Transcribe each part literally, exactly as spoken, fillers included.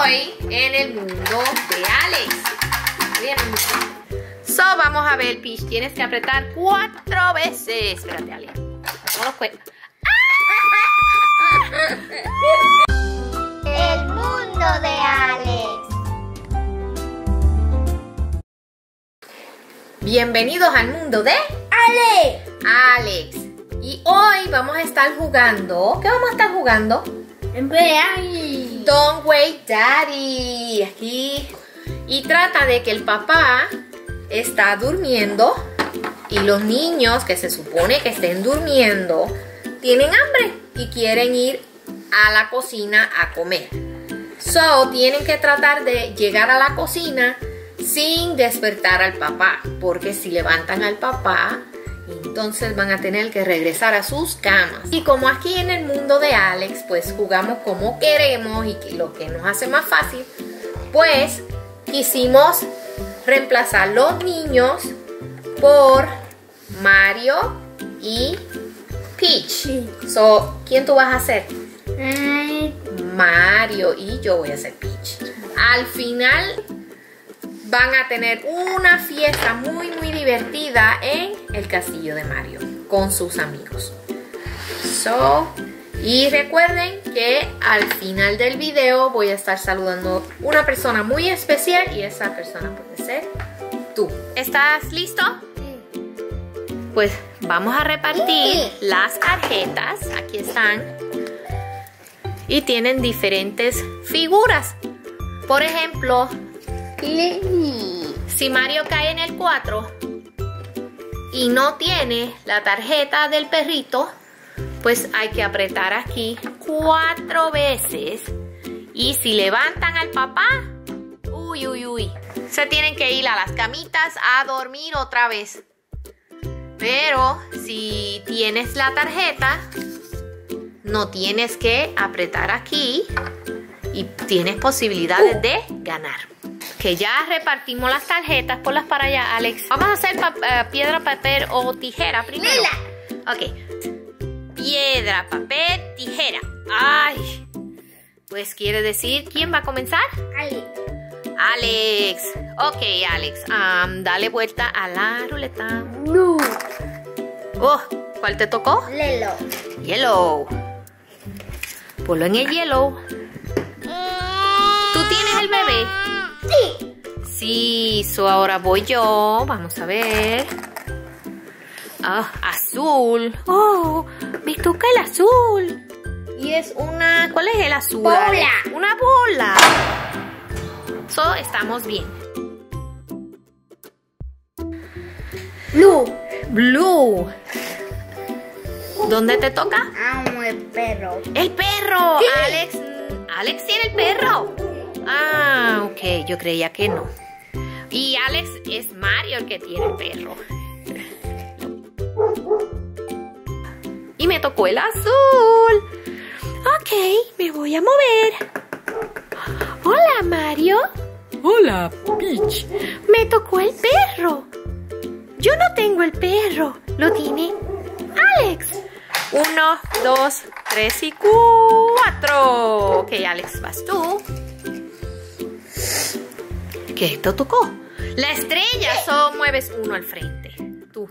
hoy en el mundo de Alex. Bien, so, vamos a ver, Peach. Tienes que apretar cuatro veces. Espérate, Alex. No lo cuento. El mundo de Alex. Bienvenidos al mundo de Alex. Alex. Y hoy vamos a estar jugando. ¿Qué vamos a estar jugando? Daddy. Don't Wake Daddy. Aquí. Y trata de que el papá está durmiendo y los niños que se supone que estén durmiendo tienen hambre y quieren ir a la cocina a comer. So, tienen que tratar de llegar a la cocina sin despertar al papá, porque si levantan al papá, entonces van a tener que regresar a sus camas. Y como aquí en el mundo de Alex, pues jugamos como queremos y que lo que nos hace más fácil, pues quisimos reemplazar los niños por Mario y Peach. So, ¿quién tú vas a ser? Mario, y yo voy a ser Peach. Al final van a tener una fiesta muy muy divertida en el castillo de Mario con sus amigos. So, y recuerden que al final del video voy a estar saludando a una persona muy especial y esa persona puede ser tú. ¿Estás listo? Pues vamos a repartir las tarjetas. Aquí están. Y tienen diferentes figuras. Por ejemplo, si Mario cae en el cuatro y no tiene la tarjeta del perrito, pues hay que apretar aquí cuatro veces. Y si levantan al papá, uy, uy, uy, se tienen que ir a las camitas a dormir otra vez. Pero si tienes la tarjeta, no tienes que apretar aquí y tienes posibilidades uh. de ganar. Que ya repartimos las tarjetas, ponlas para allá, Alex. Vamos a hacer uh, piedra, papel o tijera primero. Mira. Ok. Piedra, papel, tijera. Ay. Pues quiere decir, ¿quién va a comenzar? Alex. Alex. Ok, Alex. Um, dale vuelta a la ruleta. No. Oh, ¿cuál te tocó? Yellow. Yellow. Ponlo en el yellow. ¿Tú tienes el bebé? Sí. Sí, so ahora voy yo. Vamos a ver. Ah, azul. Oh, me toca el azul. Y es una... ¿Cuál es el azul? Bola. Una bola. So, estamos bien. Blue. Blue. ¿Dónde te toca? Amo el perro. ¡El perro! Sí. Alex, Alex tiene el perro. Ah, ok, yo creía que no. Y Alex es Mario el que tiene el perro. Y me tocó el azul. Ok, me voy a mover. Hola, Mario. Hola, Peach. Me tocó el perro. Yo no tengo el perro. Lo tiene Alex. Uno, dos, tres y cuatro. Ok, Alex, vas tú. ¿Qué te tocó? La estrella. Solo mueves uno al frente. Tú.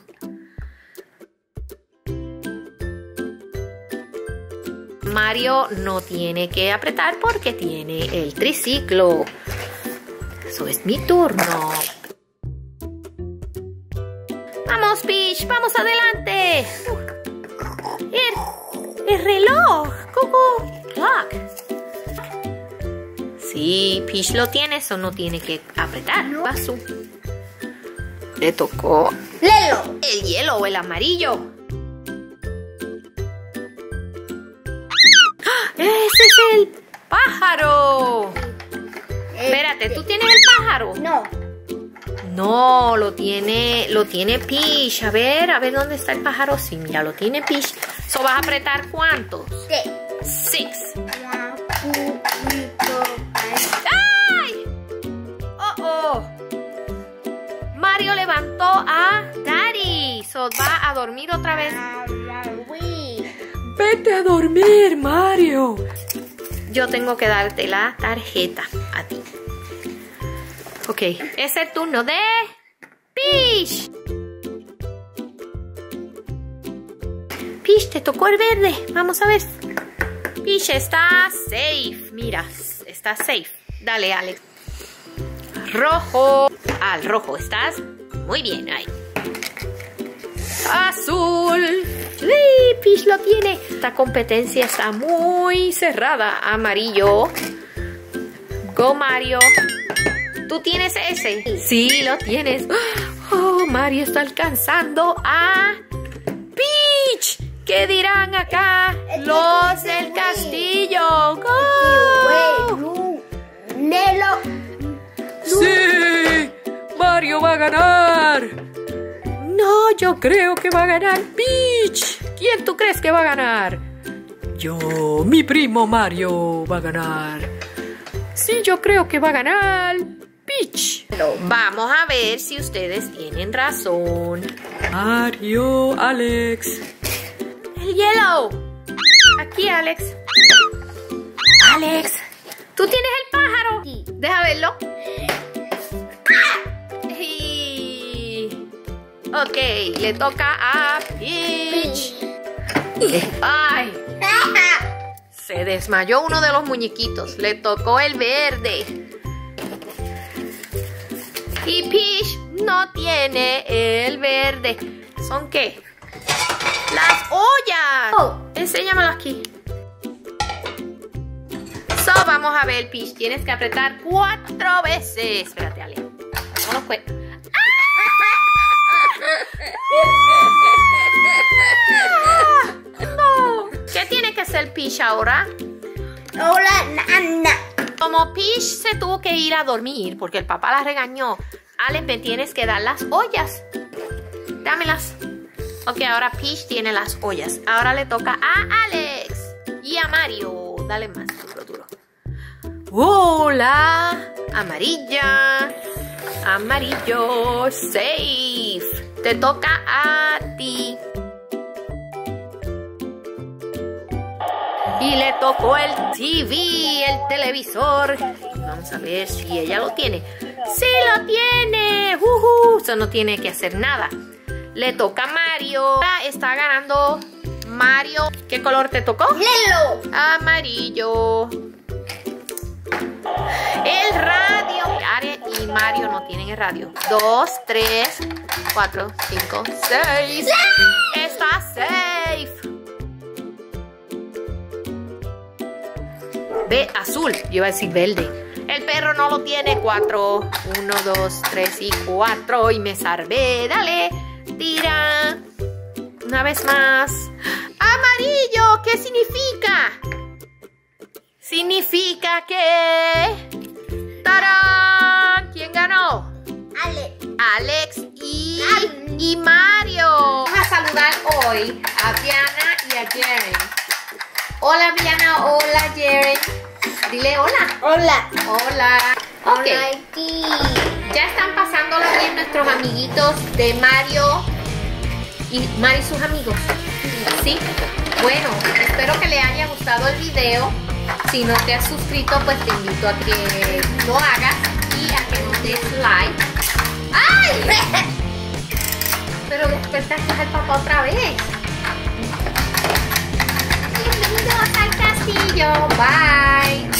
Mario no tiene que apretar porque tiene el triciclo. Eso es mi turno. Vamos, Peach, vamos adelante. El, el reloj. Cucú. Clock. Sí, Peach lo tiene, eso no tiene que apretar. Paso. Le tocó Yellow. el hielo, el amarillo. ¡Ese es el pájaro! Espérate, ¿tú tienes el pájaro? No. No, lo tiene, lo tiene Peach. A ver, a ver dónde está el pájaro. Sí, mira, lo tiene Peach. So, ¿vas a apretar cuántos? Sí. Six. One, two, three, four, five. ¡Ay! Oh, oh. Mario levantó a Daddy. So, va a dormir otra vez. Vete a dormir, Mario. Yo tengo que darte la tarjeta. a ti. Ok, es el turno de Peach. Peach, te tocó el verde. Vamos a ver. Peach está safe. Mira, está safe. Dale, Alex. Rojo. Al rojo, estás muy bien ahí. Azul. Sí, Peach lo tiene. Esta competencia está muy cerrada. Amarillo. Go, Mario. ¿Tú tienes ese? Sí, lo tienes. Oh, Mario está alcanzando a Peach. ¿Qué dirán acá los del castillo? ¡Go! Nelo. ¡Sí! ¡Mario va a ganar! No, yo creo que va a ganar Peach. ¿Quién tú crees que va a ganar? Yo, mi primo Mario va a ganar. Sí, yo creo que va a ganar Peach. Pero vamos a ver si ustedes tienen razón. Mario, Alex. El yellow. Aquí, Alex. Alex, ¿tú tienes el pájaro? Sí. Deja verlo. Y... Ok, le toca a Peach. Ay, se desmayó uno de los muñequitos. Le tocó el verde. Y Peach no tiene el verde. ¿Son qué? ¡Las ollas! Oh, enséñamelo aquí. So, vamos a ver, Peach. Tienes que apretar cuatro veces. Espérate, Ale. No lo fue. ¡Ah! No. ¿Qué tiene que hacer Peach ahora? Hola, Nana. Como Peach se tuvo que ir a dormir porque el papá la regañó, Alex, me tienes que dar las ollas. Dámelas. Ok, ahora Peach tiene las ollas. Ahora le toca a Alex y a Mario. Dale más, duro, duro. Hola, amarilla. Amarillo, safe. Te toca a ti. Y le tocó el T V, el televisor. Vamos a ver si ella lo tiene. ¡Sí lo tiene! Uh-huh. Eso no tiene que hacer nada. Le toca a Mario. Está ganando Mario. ¿Qué color te tocó? Nelo. Amarillo. El radio. Are y Mario no tienen el radio. Dos, tres, cuatro, cinco, seis. ¡Sí! Está safe. Ve, azul. Yo iba a decir verde. El perro no lo tiene. Cuatro. Uno, dos, tres y cuatro. Y me salvé. Dale. Tira. Una vez más. Amarillo. ¿Qué significa? Significa que... ¡Tarán! ¿Quién ganó? Ale. Alex y... y Mario. Vamos a saludar hoy a Diana y a Jeren. Hola, Diana. Hola, Jeren. Dile hola. Hola. Hola. Ok. Hola, aquí. Ya están pasándola bien nuestros amiguitos de Mario y Mario y sus amigos. ¿Sí? Bueno, espero que le haya gustado el video. Si no te has suscrito, pues te invito a que lo hagas y a que nos des like. ¡Ay! Pero despertaste al papá otra vez. Bienvenidos al castillo. Bye.